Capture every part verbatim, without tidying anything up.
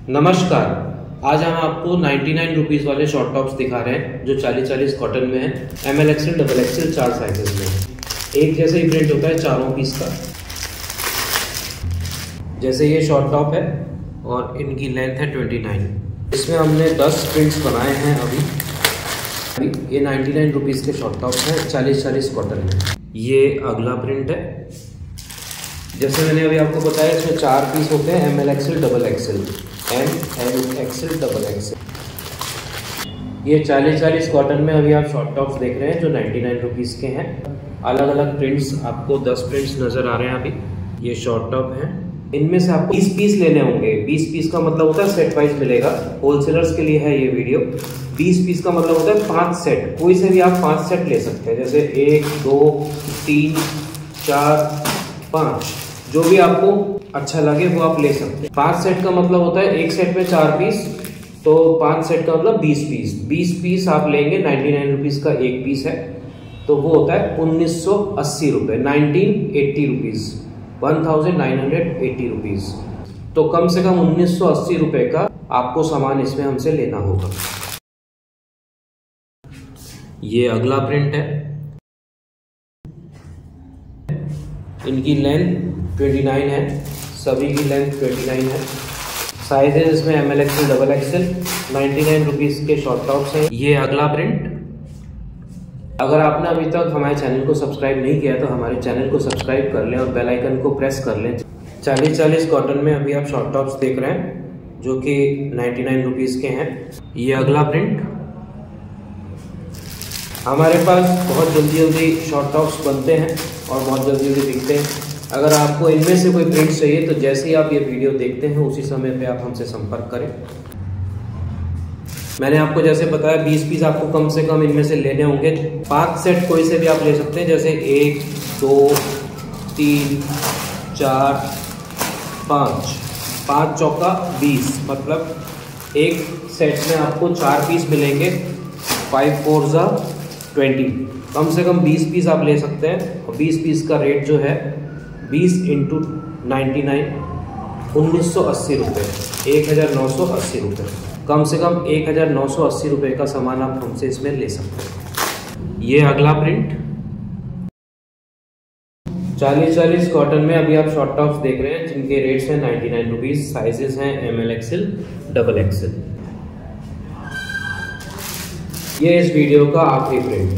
नमस्कार। आज हम आपको नाइन्टी नाइन रुपीज़ वाले शॉर्ट टॉप्स दिखा रहे हैं जो चालीस चालीस कॉटन में है, M L XL double XL चार साइजेस में। एक जैसे ही प्रिंट होता है चारों पीस का। जैसे ये शॉर्ट टॉप है और इनकी लेंथ है उनतीस। इसमें हमने दस प्रिंट्स बनाए हैं अभी। अभी ये नाइन्टी नाइन रुपीज़ के शॉर्ट टॉप्स हैं चालीस चालीस कॉटन में। ये अगला प्रिंट है। जैसे मैंने अभी आपको बताया इसमें चार पीस होते हैं, M L XL double XL, M L XL double XL. ये चालीस चालीस कॉटन में अभी आप शॉर्ट टॉप्स देख रहे हैं जो नाइन्टी नाइन रुपीज़ के हैं। अलग अलग प्रिंट्स, आपको दस प्रिंट्स नज़र आ रहे हैं अभी। ये शॉर्ट टॉप हैं, इनमें से आपको बीस पीस लेने होंगे। बीस पीस का मतलब होता है सेट वाइज मिलेगा। होलसेलर्स के लिए है ये वीडियो। बीस पीस का मतलब होता है पाँच सेट। कोई से भी आप पाँच सेट ले सकते हैं, जैसे एक, दो, तीन, चार, पाँच, जो भी आपको अच्छा लगे वो आप ले सकते हैं। पांच सेट का मतलब होता है एक सेट में चार पीस, तो पांच सेट का मतलब बीस पीस। बीस पीस आप लेंगे, नाइन्टी नाइन रुपीज़ का एक पीस है, तो वो होता है उन्नीस सौ अस्सी रुपये, nineteen eighty rupees, one thousand nine hundred eighty rupees. तो कम से कम उन्नीस सौ अस्सी रुपये का आपको सामान इसमें हमसे लेना होगा। ये अगला प्रिंट है। इनकी लेंथ उनतीस है, सभी की लेंथ उनतीस है। साइजेस इसमें M L XL double XL, ninety nine rupees के शॉर्ट टॉप्स हैं। ये अगला प्रिंट। अगर आपने अभी तक हमारे चैनल को सब्सक्राइब नहीं किया तो हमारे चैनल को सब्सक्राइब कर लें और बेल आइकन को प्रेस कर लें। चालीस चालीस कॉटन में अभी आप शॉर्ट टॉप्स देख रहे हैं जो कि नाइन्टी नाइन रुपीज़ के हैं। ये अगला प्रिंट। हमारे पास बहुत जल्दी जल्दी शॉर्ट टॉप्स बनते हैं और बहुत जल्दी जल्दी बिकते हैं। अगर आपको इनमें से कोई प्रिंट चाहिए तो जैसे ही आप ये वीडियो देखते हैं उसी समय पे आप हमसे संपर्क करें। मैंने आपको जैसे बताया बीस पीस आपको कम से कम इनमें से लेने होंगे। पांच सेट कोई से भी आप ले सकते हैं, जैसे एक, दो, तीन, चार, पाँच। पाँच चौका बीस, मतलब एक सेट में आपको चार पीस मिलेंगे। फाइव फोर ज़ा ट्वेंटी। कम से कम बीस पीस आप ले सकते हैं। और बीस पीस का रेट जो है बीस इंटू नाइन्टी नाइन, उन्नीस सौ अस्सी रुपये, एक हज़ार नौ सौ अस्सी रुपये। कम से कम एक हज़ार नौ सौ अस्सी रुपये का सामान आप हमसे इसमें ले सकते हैं। ये अगला प्रिंट। चालीस चालीस कॉटन में अभी आप शॉर्ट टॉप्स देख रहे हैं जिनके रेट्स हैं नाइन्टी नाइन रुपीज़। साइजेस हैं M L XL double XL. ये इस वीडियो का आखिरी प्रिंट।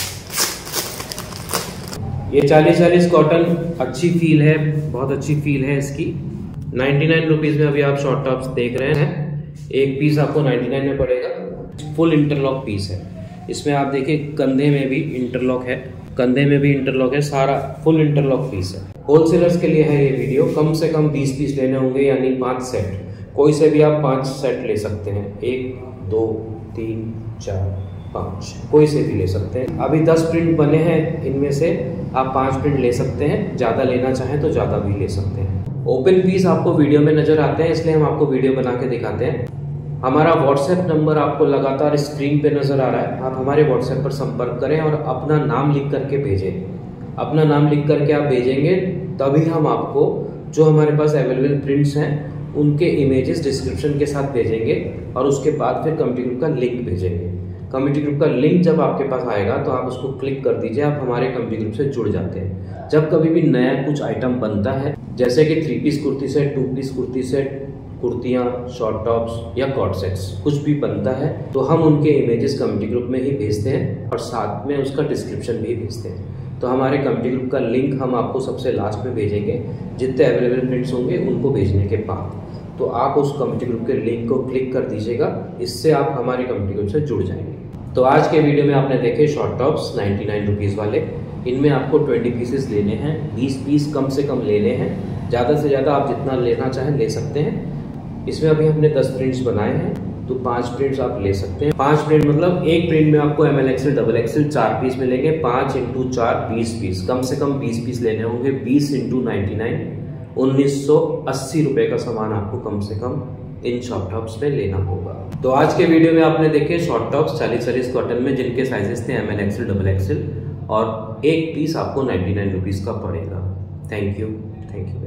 ये चालीस चालीस कॉटन अच्छी फील है, बहुत अच्छी फील है इसकी। नाइन्टी नाइन रुपीज़ में अभी आप शॉर्ट टॉप्स देख रहे हैं। एक पीस आपको नाइन्टी नाइन में पड़ेगा। फुल इंटरलॉक पीस है। इसमें आप देखिए कंधे में भी इंटरलॉक है, कंधे में भी इंटरलॉक है, सारा फुल इंटरलॉक पीस है। होलसेलर्स के लिए है ये वीडियो। कम से कम बीस पीस लेने होंगे, यानी पाँच सेट। कोई से भी आप पाँच सेट ले सकते हैं, एक, दो, तीन, चार, पाँच, कोई से भी ले सकते हैं। अभी दस प्रिंट बने हैं, इनमें से आप पाँच प्रिंट ले सकते हैं। ज़्यादा लेना चाहें तो ज़्यादा भी ले सकते हैं। ओपन पीस आपको वीडियो में नज़र आते हैं, इसलिए हम आपको वीडियो बना के दिखाते हैं। हमारा व्हाट्सएप नंबर आपको लगातार स्क्रीन पे नज़र आ रहा है। आप हमारे व्हाट्सएप पर संपर्क करें और अपना नाम लिख करके भेजें। अपना नाम लिख करके आप भेजेंगे तभी हम आपको जो हमारे पास अवेलेबल प्रिंट्स हैं उनके इमेजेस डिस्क्रिप्शन के साथ भेजेंगे और उसके बाद फिर कम्युनिटी ग्रुप का लिंक भेजेंगे। कम्युनिटी ग्रुप का लिंक जब आपके पास आएगा तो आप उसको क्लिक कर दीजिए, आप हमारे कम्युनिटी ग्रुप से जुड़ जाते हैं। जब कभी भी नया कुछ आइटम बनता है, जैसे कि three piece kurti set, two piece kurti set, कुर्तियाँ, शॉर्ट टॉप्स या कॉट सेट्स, कुछ भी बनता है तो हम उनके इमेजेस कम्युनिटी ग्रुप में ही भेजते हैं और साथ में उसका डिस्क्रिप्शन भी भेजते हैं। तो हमारे कम्युनिटी ग्रुप का लिंक हम आपको सबसे लास्ट में भेजेंगे, जितने अवेलेबल प्रिंट्स होंगे उनको भेजने के बाद। तो आप उस कम्युनिटी ग्रुप के लिंक को क्लिक कर दीजिएगा, इससे आप हमारे कम्युनिटी ग्रुप से जुड़ जाएंगे। तो आज के वीडियो में आपने देखे short tops ninety nine rupees वाले। इनमें आपको बीस पीसेस लेने हैं, बीस पीस कम से कम लेने हैं। ज़्यादा से ज़्यादा आप जितना लेना चाहें ले सकते हैं। इसमें अभी हमने दस प्रिंट्स बनाए हैं, तो पांच प्रिंट्स आप ले सकते हैं। पांच प्रिंट मतलब एक प्रिंट में आपको M L XL double XL चार पीस मिलेंगे। पाँच इंटू चार बीस पीस, कम से कम बीस पीस लेने होंगे। बीस इंटू नाइन्टी नाइन, उन्नीस सौ अस्सी रुपये का सामान आपको कम से कम इन शॉर्ट टॉप्स में लेना होगा। तो आज के वीडियो में आपने देखे शॉर्ट टॉप्स चालीस चालीस कॉटन में जिनके साइजेस थे M L XL double XL, और एक पीस आपको नाइन्टी नाइन रुपीज़ का पड़ेगा। Thank you, thank you.